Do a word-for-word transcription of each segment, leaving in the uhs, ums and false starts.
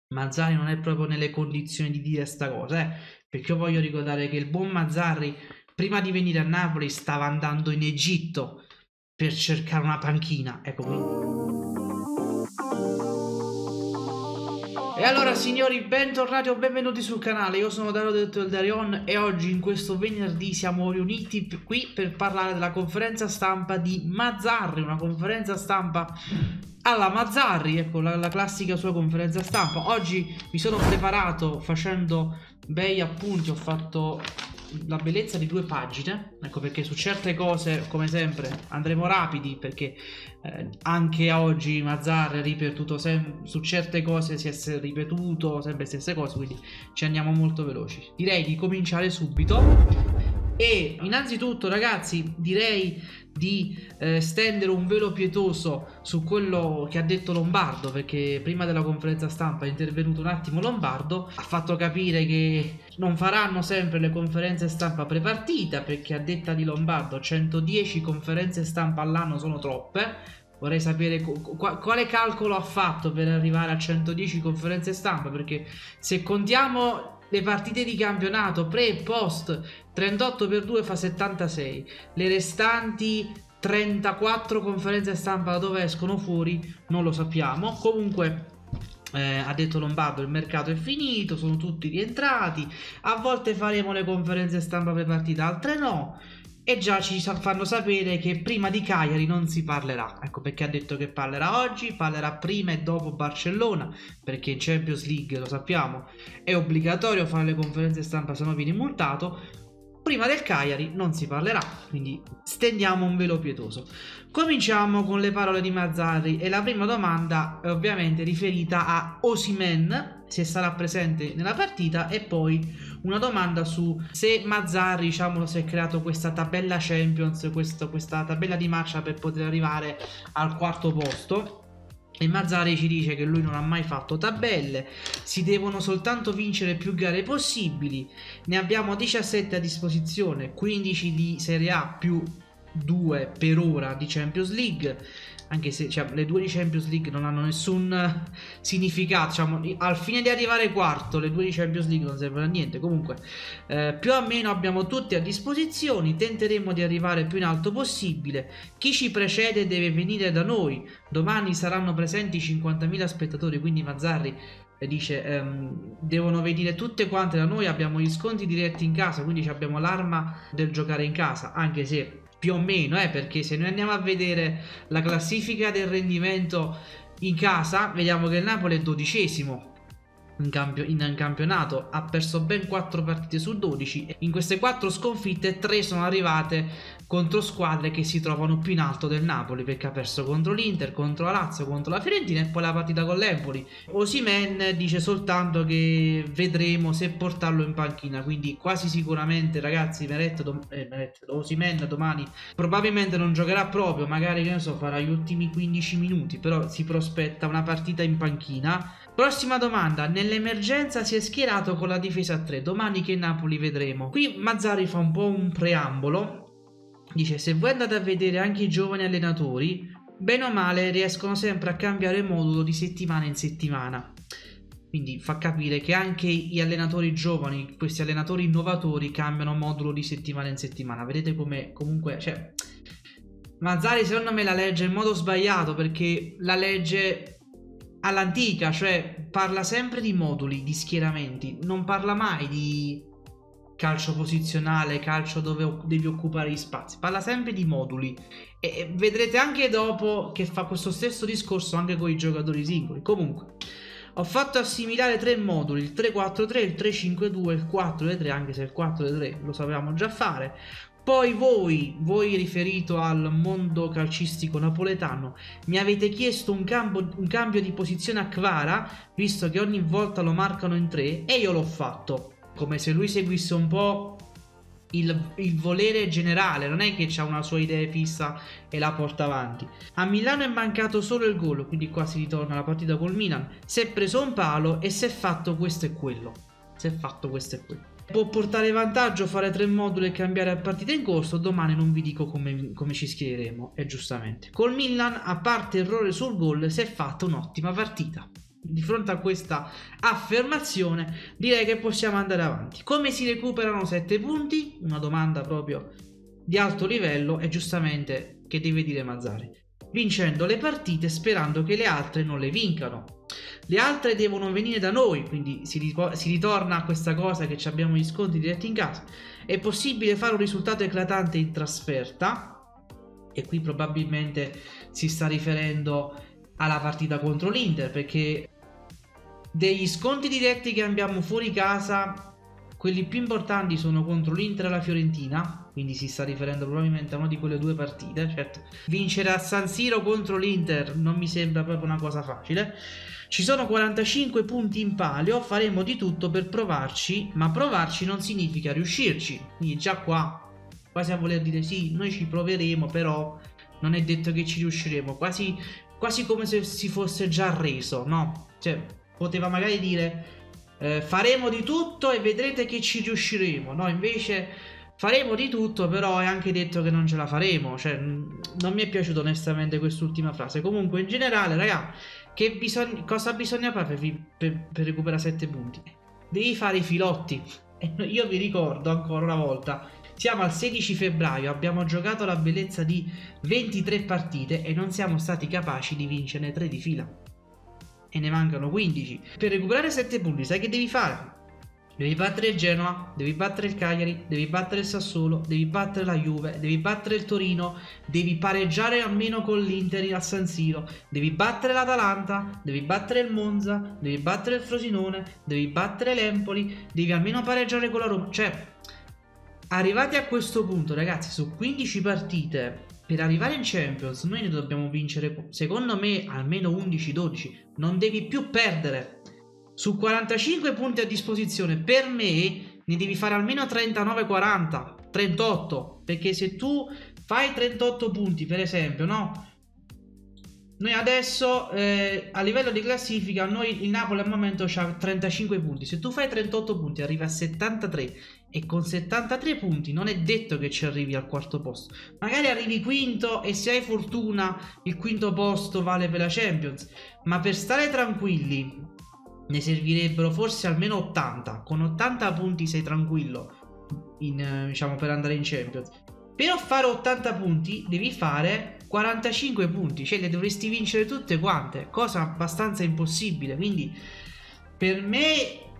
Mazzarri non è proprio nelle condizioni di dire sta cosa, eh? Perché io voglio ricordare che il buon Mazzarri, prima di venire a Napoli, stava andando in Egitto per cercare una panchina. Ecco, quindi... E allora signori, bentornati o benvenuti sul canale, io sono Dario detto il Darion e oggi in questo venerdì siamo riuniti qui per parlare della conferenza stampa di Mazzarri, una conferenza stampa alla Mazzarri, ecco la, la classica sua conferenza stampa. Oggi mi sono preparato facendo bei appunti, ho fatto la bellezza di due pagine, ecco perché su certe cose come sempre andremo rapidi perché eh, anche oggi Mazzarri ha ripetuto su certe cose, si è ripetuto sempre le stesse cose, quindi ci andiamo molto veloci. Direi di cominciare subito e innanzitutto ragazzi direi di eh, stendere un velo pietoso su quello che ha detto Lombardo, perché prima della conferenza stampa è intervenuto un attimo Lombardo, ha fatto capire che non faranno sempre le conferenze stampa prepartita perché a detta di Lombardo centodieci conferenze stampa all'anno sono troppe. Vorrei sapere quale calcolo ha fatto per arrivare a centodieci conferenze stampa, perché se contiamo le partite di campionato pre e post, trentotto per due fa settantasei, le restanti trentaquattro conferenze stampa da dove escono fuori non lo sappiamo. Comunque eh, ha detto Lombardo il mercato è finito, sono tutti rientrati, a volte faremo le conferenze stampa prepartite, altre no. E già ci fanno sapere che prima di Cagliari non si parlerà. Ecco perché ha detto che parlerà oggi, parlerà prima e dopo Barcellona, perché in Champions League, lo sappiamo, è obbligatorio fare le conferenze stampa se no vieni multato. Prima del Cagliari non si parlerà, quindi stendiamo un velo pietoso. Cominciamo con le parole di Mazzarri e la prima domanda è ovviamente riferita a Osimhen, se sarà presente nella partita, e poi una domanda su se Mazzarri, diciamo, si è creato questa tabella Champions, questo, questa tabella di marcia per poter arrivare al quarto posto. E Mazzarri ci dice che lui non ha mai fatto tabelle, si devono soltanto vincere più gare possibili, ne abbiamo diciassette a disposizione, quindici di Serie A più due per ora di Champions League, anche se cioè, le due di Champions League non hanno nessun significato, diciamo, al fine di arrivare quarto le due di Champions League non servono a niente. Comunque eh, più o meno abbiamo tutti a disposizione, tenteremo di arrivare più in alto possibile, chi ci precede deve venire da noi, domani saranno presenti cinquantamila spettatori, quindi Mazzarri dice ehm, devono venire tutte quante da noi, abbiamo gli sconti diretti in casa, quindi abbiamo l'arma del giocare in casa, anche se più o meno, eh, perché se noi andiamo a vedere la classifica del rendimento in casa, vediamo che il Napoli è dodicesimo in, campio in campionato, ha perso ben quattro partite su dodici, in queste quattro sconfitte tre sono arrivate contro squadre che si trovano più in alto del Napoli, perché ha perso contro l'Inter, contro la Lazio, contro la Fiorentina e poi la partita con l'Empoli. Osimhen dice soltanto che vedremo se portarlo in panchina, quindi quasi sicuramente ragazzi Meret, dom eh, Meret Osimhen domani probabilmente non giocherà proprio, magari che ne so farà gli ultimi quindici minuti, però si prospetta una partita in panchina. Prossima domanda, nell'emergenza si è schierato con la difesa a tre, domani che Napoli vedremo. Qui Mazzarri fa un po' un preambolo, dice se voi andate a vedere anche i giovani allenatori, bene o male riescono sempre a cambiare modulo di settimana in settimana. Quindi fa capire che anche gli allenatori giovani, questi allenatori innovatori, cambiano modulo di settimana in settimana. Vedete come comunque, cioè, Mazzarri secondo me la legge in modo sbagliato, perché la legge all'antica, cioè parla sempre di moduli, di schieramenti, non parla mai di calcio posizionale, calcio dove devi occupare gli spazi, parla sempre di moduli e vedrete anche dopo che fa questo stesso discorso anche con i giocatori singoli. Comunque ho fatto assimilare tre moduli, il tre quattro tre, il tre cinque due, il quattro tre, anche se il quattro tre lo sapevamo già fare. Poi voi, voi riferito al mondo calcistico napoletano, mi avete chiesto un, campo, un cambio di posizione a Kvara, visto che ogni volta lo marcano in tre, e io l'ho fatto. Come se lui seguisse un po' il, il volere generale, non è che c'ha una sua idea fissa e la porta avanti. A Milano è mancato solo il gol, quindi qua si ritorna alla partita col Milan, si è preso un palo e si è fatto questo e quello. Si è fatto questo e quello. Può portare vantaggio fare tre moduli e cambiare a partita in corso, domani non vi dico come, come ci schiereremo, e giustamente. Col Milan, a parte errore sul gol, si è fatta un'ottima partita. di fronte a questa affermazione direi che possiamo andare avanti. Come si recuperano sette punti? Una domanda proprio di alto livello, e giustamente che deve dire Mazzarri? Vincendo le partite, sperando che le altre non le vincano. Le altre devono venire da noi, quindi si, si ritorna a questa cosa che abbiamo gli scontri diretti in casa. È possibile fare un risultato eclatante in trasferta, e qui probabilmente si sta riferendo alla partita contro l'Inter, perché degli scontri diretti che abbiamo fuori casa, quelli più importanti sono contro l'Inter e la Fiorentina, quindi si sta riferendo probabilmente a una di quelle due partite. Certo, vincere a San Siro contro l'Inter non mi sembra proprio una cosa facile. Ci sono quarantacinque punti in palio, faremo di tutto per provarci, ma provarci non significa riuscirci, quindi già qua quasi a voler dire sì, noi ci proveremo, però non è detto che ci riusciremo, quasi, quasi come se si fosse già reso, no? Cioè, poteva magari dire eh, faremo di tutto e vedrete che ci riusciremo, no? Invece faremo di tutto, però è anche detto che non ce la faremo, cioè non mi è piaciuta onestamente quest'ultima frase. Comunque in generale, raga, che bisogna, cosa bisogna fare per, per, per recuperare sette punti? Devi fare i filotti. E io vi ricordo ancora una volta, siamo al sedici febbraio, abbiamo giocato la bellezza di ventitré partite e non siamo stati capaci di vincerne tre di fila. E ne mancano quindici. Per recuperare sette punti, sai che devi fare? Devi battere il Genoa, devi battere il Cagliari, devi battere il Sassuolo, devi battere la Juve, devi battere il Torino, devi pareggiare almeno con l'Inter a San Siro, devi battere l'Atalanta, devi battere il Monza, devi battere il Frosinone, devi battere l'Empoli, devi almeno pareggiare con la Roma. Cioè, arrivati a questo punto, ragazzi, su quindici partite, per arrivare in Champions noi ne dobbiamo vincere, secondo me, almeno undici dodici. Non devi più perdere. Su quarantacinque punti a disposizione, per me ne devi fare almeno trentanove quaranta, trentotto, perché se tu fai trentotto punti, per esempio, no? Noi adesso eh, a livello di classifica, noi il Napoli al momento ha trentacinque punti. Se tu fai trentotto punti arrivi a settantatré, e con settantatré punti non è detto che ci arrivi al quarto posto. Magari arrivi quinto e se hai fortuna il quinto posto vale per la Champions, ma per stare tranquilli ne servirebbero forse almeno ottanta. Con ottanta punti sei tranquillo in, diciamo, per andare in Champions. Per fare ottanta punti devi fare quarantacinque punti, cioè le dovresti vincere tutte quante, cosa abbastanza impossibile. Quindi per me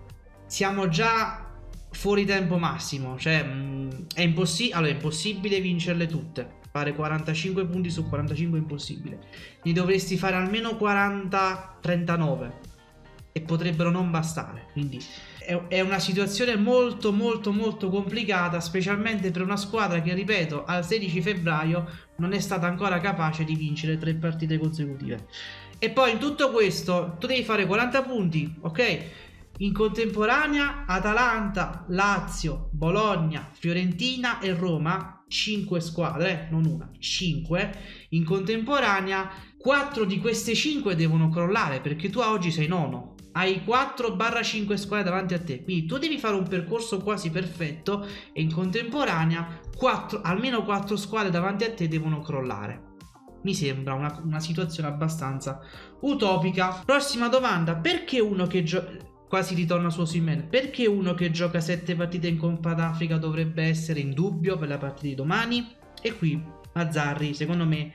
siamo già fuori tempo massimo, cioè mh, è impossibile. Allora, è impossibile vincerle tutte. Fare quarantacinque punti su quarantacinque è impossibile. Ne dovresti fare almeno quaranta trentanove e potrebbero non bastare. Quindi è, è una situazione molto molto molto complicata, specialmente per una squadra che, ripeto, al sedici febbraio non è stata ancora capace di vincere tre partite consecutive. E poi in tutto questo tu devi fare quaranta punti, ok? In contemporanea Atalanta, Lazio, Bologna, Fiorentina e Roma, cinque squadre, non una, cinque in contemporanea. Quattro di queste cinque devono crollare, perché tu oggi sei nono, hai quattro cinque squadre davanti a te, quindi tu devi fare un percorso quasi perfetto e in contemporanea quattro, almeno quattro squadre davanti a te devono crollare. Mi sembra una, una situazione abbastanza utopica. Prossima domanda: perché uno che gioca, quasi ritorna su Osimhen, perché uno che gioca sette partite in Coppa d'Africa dovrebbe essere in dubbio per la partita di domani? E qui Mazzarri, secondo me,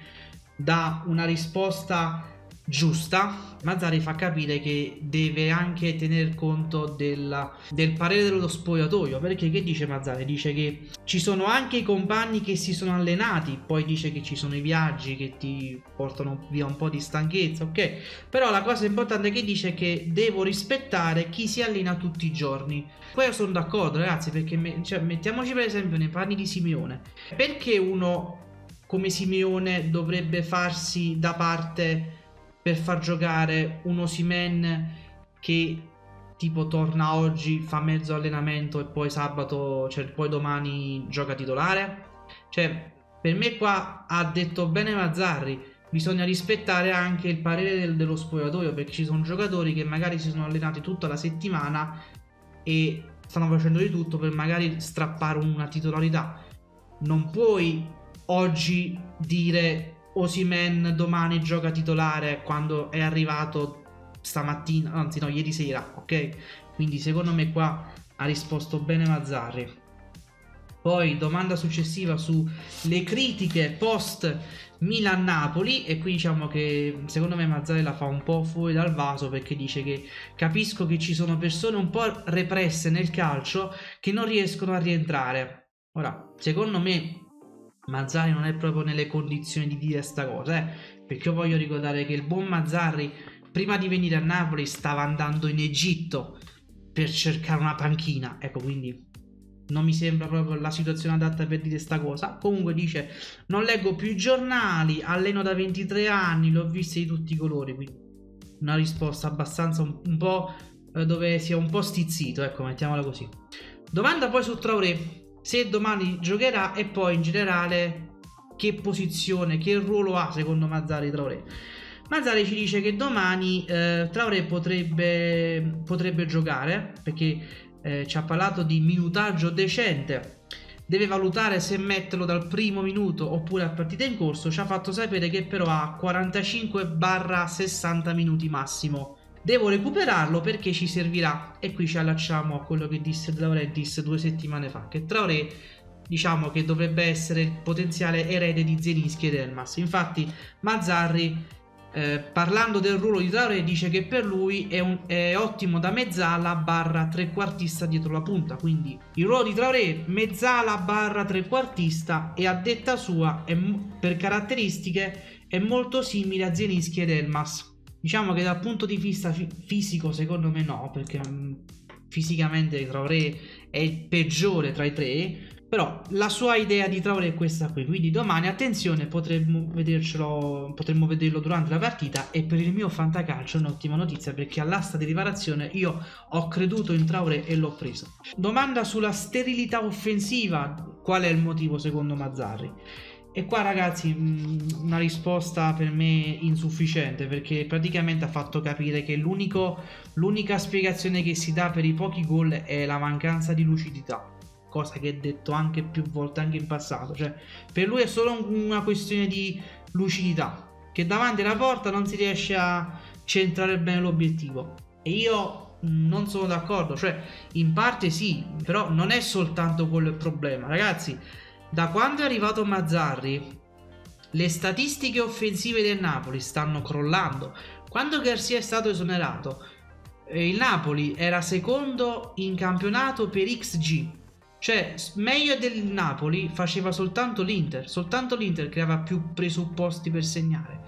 dà una risposta giusta. Mazzarri fa capire che deve anche tener conto della, del parere dello spogliatoio, perché che dice Mazzarri? Dice che ci sono anche i compagni che si sono allenati, poi dice che ci sono i viaggi che ti portano via un po' di stanchezza, ok? Però la cosa importante che dice è che devo rispettare chi si allena tutti i giorni. Poi io sono d'accordo, ragazzi, perché me, cioè, mettiamoci per esempio nei panni di Simeone. Perché uno come Simeone dovrebbe farsi da parte per far giocare un Osimhen che tipo torna oggi, fa mezzo allenamento e poi sabato, cioè poi domani gioca titolare? Cioè, per me qua ha detto bene Mazzarri, bisogna rispettare anche il parere del, dello spogliatoio, perché ci sono giocatori che magari si sono allenati tutta la settimana e stanno facendo di tutto per magari strappare una titolarità. Non puoi oggi dire Osimhen domani gioca titolare quando è arrivato stamattina, anzi no, ieri sera, ok? Quindi secondo me qua ha risposto bene Mazzarri. Poi domanda successiva sulle critiche post Milan-Napoli, e qui diciamo che secondo me Mazzarri la fa un po' fuori dal vaso, perché dice che capisco che ci sono persone un po' represse nel calcio che non riescono a rientrare. Ora, secondo me Mazzarri non è proprio nelle condizioni di dire sta cosa, eh? Perché io voglio ricordare che il buon Mazzarri prima di venire a Napoli stava andando in Egitto per cercare una panchina, ecco, quindi non mi sembra proprio la situazione adatta per dire sta cosa. Comunque dice: non leggo più i giornali, alleno da ventitré anni, li ho visti di tutti i colori. Quindi una risposta abbastanza un, un po' eh, dove sia un po' stizzito, ecco, mettiamola così. Domanda poi su Traoré, se domani giocherà, e poi in generale che posizione, che ruolo ha secondo Mazzarri Traoré. Mazzarri ci dice che domani eh, Traoré potrebbe, potrebbe giocare, perché Eh, ci ha parlato di minutaggio decente, deve valutare se metterlo dal primo minuto oppure a partita in corso. Ci ha fatto sapere che però ha quarantacinque sessanta minuti massimo, devo recuperarlo perché ci servirà. E qui ci allacciamo a quello che disse De Laurentiis due settimane fa, che Traoré diciamo che dovrebbe essere il potenziale erede di Zielinski ed Elmas. Infatti Mazzarri Eh, parlando del ruolo di Traoré dice che per lui è, un, è ottimo da mezzala barra trequartista dietro la punta. Quindi il ruolo di Traoré mezzala barra trequartista, e a detta sua è, per caratteristiche è molto simile a Zielinski ed Elmas. Diciamo che dal punto di vista fi fisico secondo me no, perché mh, fisicamente Traoré è il peggiore tra i tre. Però la sua idea di Traoré è questa qui, quindi domani attenzione, potremmo vedercelo, potremmo vederlo durante la partita. E per il mio fantacalcio è un'ottima notizia, perché all'asta di riparazione io ho creduto in Traoré e l'ho preso. Domanda sulla sterilità offensiva, qual è il motivo secondo Mazzarri? E qua ragazzi una risposta per me insufficiente, perché praticamente ha fatto capire che l'unica spiegazione che si dà per i pochi gol è la mancanza di lucidità, cosa che ha detto anche più volte anche in passato. Cioè per lui è solo una questione di lucidità, che davanti alla porta non si riesce a centrare bene l'obiettivo, e io non sono d'accordo. Cioè in parte sì, però non è soltanto quello il problema ragazzi. Da quando è arrivato Mazzarri le statistiche offensive del Napoli stanno crollando. Quando Garcia è stato esonerato il Napoli era secondo in campionato per X G, cioè meglio del Napoli faceva soltanto l'Inter. Soltanto l'Inter creava più presupposti per segnare.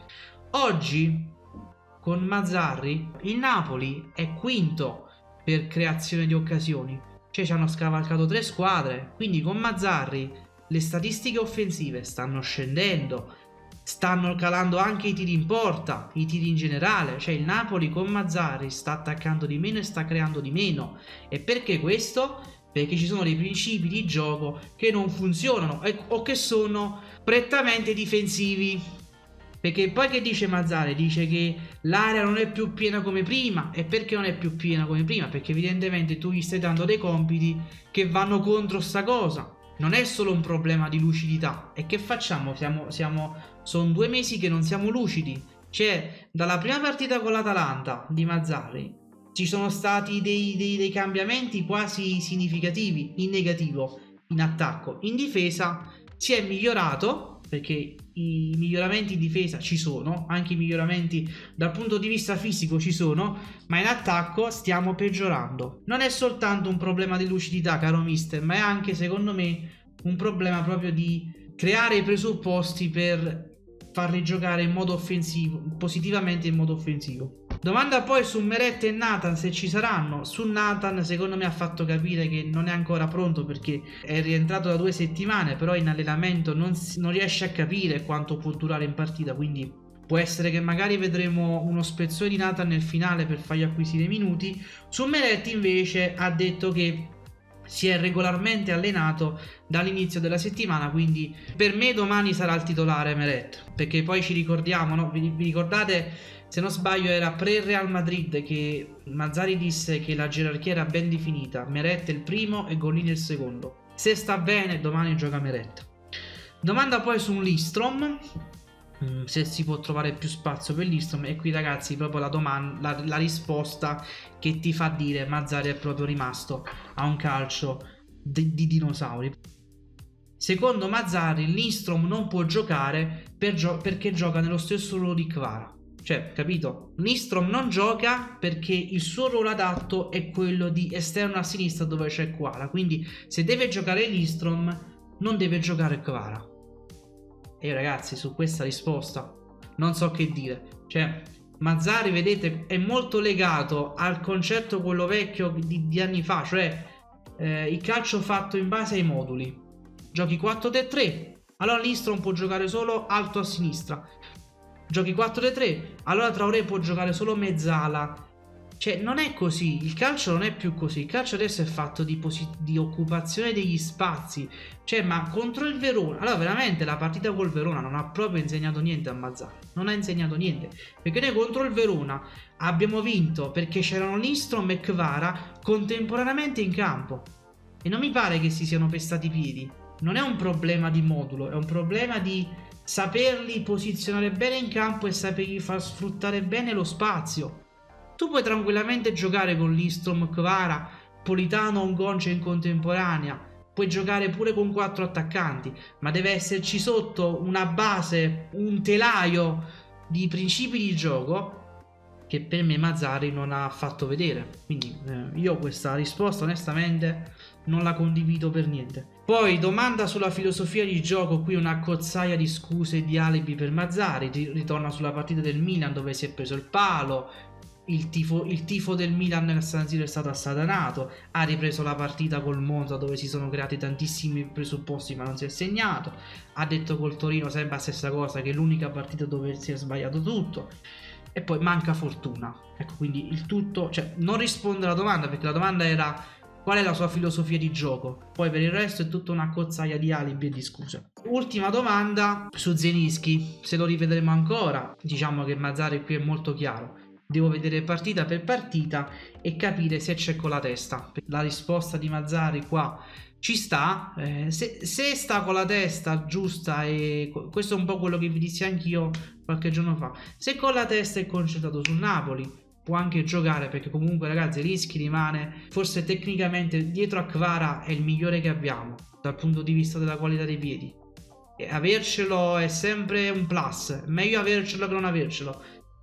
Oggi con Mazzarri il Napoli è quinto per creazione di occasioni, cioè ci hanno scavalcato tre squadre. Quindi con Mazzarri le statistiche offensive stanno scendendo, stanno calando anche i tiri in porta, i tiri in generale. Cioè il Napoli con Mazzarri sta attaccando di meno e sta creando di meno. E perché questo? Perché ci sono dei principi di gioco che non funzionano o che sono prettamente difensivi. Perché poi che dice Mazzarri? Dice che l'area non è più piena come prima. E perché non è più piena come prima? Perché evidentemente tu gli stai dando dei compiti che vanno contro sta cosa. Non è solo un problema di lucidità. E che facciamo? Siamo, siamo, sono due mesi che non siamo lucidi. Cioè, dalla prima partita con l'Atalanta di Mazzarri ci sono stati dei, dei, dei cambiamenti quasi significativi in negativo. In attacco, in difesa si è migliorato, perché i miglioramenti in difesa ci sono, anche i miglioramenti dal punto di vista fisico ci sono, ma in attacco stiamo peggiorando. Non è soltanto un problema di lucidità, caro mister, ma è anche secondo me un problema proprio di creare i presupposti per farli giocare in modo offensivo, positivamente in modo offensivo. Domanda poi su Meret e Nathan se ci saranno. Su Nathan secondo me ha fatto capire che non è ancora pronto, perché è rientrato da due settimane, però in allenamento non, si, non riesce a capire quanto può durare in partita, quindi può essere che magari vedremo uno spezzone di Nathan nel finale per fargli acquisire minuti. Su Meret invece ha detto che si è regolarmente allenato dall'inizio della settimana, quindi per me domani sarà il titolare Meret, perché poi ci ricordiamo, no? vi, vi ricordate, se non sbaglio era pre-Real Madrid che Mazzarri disse che la gerarchia era ben definita, Meret è il primo e Gollini il secondo. Se sta bene domani gioca Meret. Domanda poi su un Lindstrom. mh, se si può trovare più spazio per Lindstrom. E qui ragazzi proprio la domanda, la, la risposta che ti fa dire Mazzarri è proprio rimasto a un calcio di, di dinosauri. Secondo Mazzarri Lindstrom non può giocare per gio perché gioca nello stesso ruolo di Kvara. Cioè, capito? Lindstrom non gioca perché il suo ruolo adatto è quello di esterno a sinistra dove c'è Kvara. Quindi se deve giocare Lindstrom non deve giocare Kvara. E io ragazzi su questa risposta non so che dire. Cioè Mazzarri, vedete, è molto legato al concetto quello vecchio di, di anni fa. Cioè eh, il calcio fatto in base ai moduli. Giochi quattro tre tre, allora Lindstrom può giocare solo alto a sinistra. Giochi quattro tre tre, allora Traoré può giocare solo mezzala. Cioè non è così, il calcio non è più così. Il calcio adesso è fatto di, di occupazione degli spazi. Cioè ma contro il Verona, allora veramente la partita col Verona non ha proprio insegnato niente a Mazzarri. Non ha insegnato niente, perché noi contro il Verona abbiamo vinto perché c'erano Lindstrom e Kvara contemporaneamente in campo. E non mi pare che si siano pestati i piedi. Non è un problema di modulo, è un problema di saperli posizionare bene in campo e sapergli far sfruttare bene lo spazio. Tu puoi tranquillamente giocare con Lindstrom, Kvara, Politano o Ngonce in contemporanea, puoi giocare pure con quattro attaccanti, ma deve esserci sotto una base, un telaio di principi di gioco che per me Mazzarri non ha fatto vedere. Quindi eh, io questa risposta onestamente non la condivido per niente. Poi domanda sulla filosofia di gioco, qui una cozzaia di scuse e di alibi per Mazzarri. Ritorna sulla partita del Milan dove si è preso il palo, il tifo, il tifo del Milan nel San Siro è stato assatanato, ha ripreso la partita col Monza dove si sono creati tantissimi presupposti ma non si è segnato, ha detto col Torino sempre la stessa cosa, che è l'unica partita dove si è sbagliato tutto. E poi manca fortuna. Ecco, quindi il tutto, cioè non risponde alla domanda, perché la domanda era qual è la sua filosofia di gioco. Poi per il resto è tutta una cozzaia di alibi e di scuse. Ultima domanda su Zielinski, se lo rivedremo ancora. Diciamo che Mazzarri qui è molto chiaro. Devo vedere partita per partita e capire se c'è con la testa. La risposta di Mazzarri qua ci sta, eh, se, se sta con la testa giusta, e questo è un po' quello che vi dissi anch'io qualche giorno fa, se con la testa è concentrato sul Napoli può anche giocare, perché comunque ragazzi Zielinski rimane forse tecnicamente dietro a Kvara è il migliore che abbiamo dal punto di vista della qualità dei piedi, e avercelo è sempre un plus, meglio avercelo che non avercelo,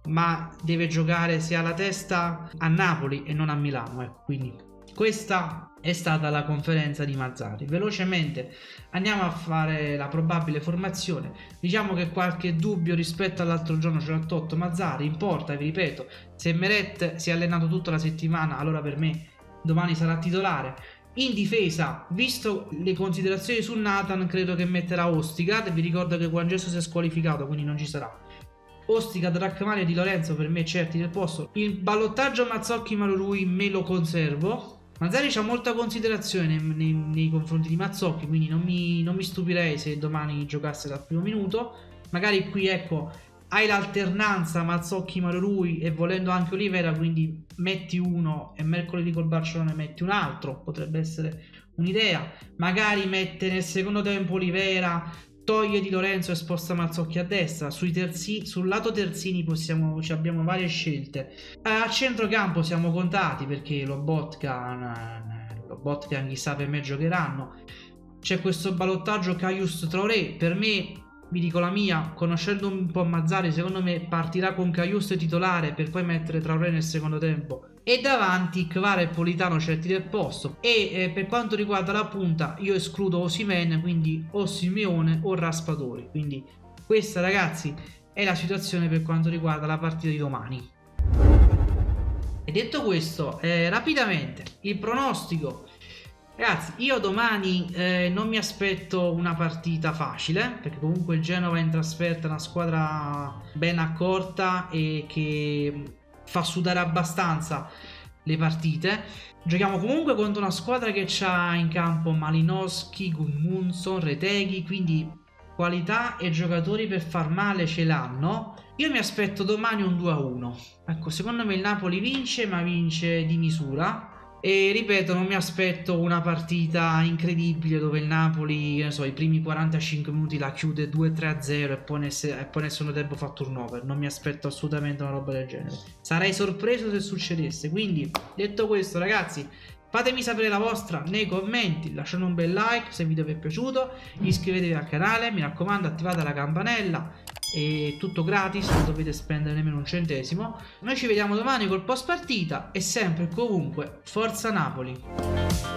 ma deve giocare sia la testa a Napoli e non a Milano, ecco. Quindi questa è stata la conferenza di Mazzarri. Velocemente andiamo a fare la probabile formazione. Diciamo che qualche dubbio rispetto all'altro giorno ce l'ha tolto Mazzarri. In porta, vi ripeto, se Meret si è allenato tutta la settimana, allora per me domani sarà titolare. In difesa, visto le considerazioni su Nathan, credo che metterà Ostigard. Vi ricordo che Juan Jesus si è squalificato, quindi non ci sarà. Ostigard, Rachmani e Di Lorenzo per me certi del posto. Il ballottaggio Mazzocchi-Marurui me lo conservo. Mazzarri c'ha molta considerazione nei, nei, nei confronti di Mazzocchi, quindi non mi, non mi stupirei se domani giocasse dal primo minuto. Magari qui, ecco, hai l'alternanza Mazzocchi-Marurui e volendo anche Olivera, quindi metti uno e mercoledì col Barcellona metti un altro, potrebbe essere un'idea. Magari mette nel secondo tempo Olivera, toglie Di Lorenzo e sposta Mazzocchi a destra. Sui terzi, sul lato terzini possiamo, abbiamo varie scelte. A centrocampo siamo contati perché Lobotka, Lobotka chissà per me giocheranno. C'è questo ballottaggio Karius Traoré. Per me, vi dico la mia, conoscendo un po' Mazzarri, secondo me partirà con Karius titolare per poi mettere Traoré nel secondo tempo. E davanti Kvara e Politano certi del posto. E eh, per quanto riguarda la punta io escludo Osimhen, quindi o Simeone o Raspadori. Quindi questa ragazzi è la situazione per quanto riguarda la partita di domani. E detto questo, eh, rapidamente il pronostico. Ragazzi, io domani eh, non mi aspetto una partita facile, perché comunque il Genova è in trasferta, una squadra ben accorta e che fa sudare abbastanza le partite. Giochiamo comunque contro una squadra che ha in campo Malinowski, Gudmundsson, Retegui, quindi qualità e giocatori per far male ce l'hanno. Io mi aspetto domani un due a uno. Ecco, secondo me il Napoli vince, ma vince di misura. E ripeto, non mi aspetto una partita incredibile dove il Napoli, che ne so, i primi quarantacinque minuti la chiude due tre a zero e poi nel, e poi nel secondo tempo fa turnover. Non mi aspetto assolutamente una roba del genere. Sarei sorpreso se succedesse. Quindi, detto questo, ragazzi, fatemi sapere la vostra nei commenti, lasciate un bel like se il video vi è piaciuto, iscrivetevi al canale, mi raccomando attivate la campanella, è tutto gratis, non dovete spendere nemmeno un centesimo. Noi ci vediamo domani col post partita e sempre e comunque Forza Napoli!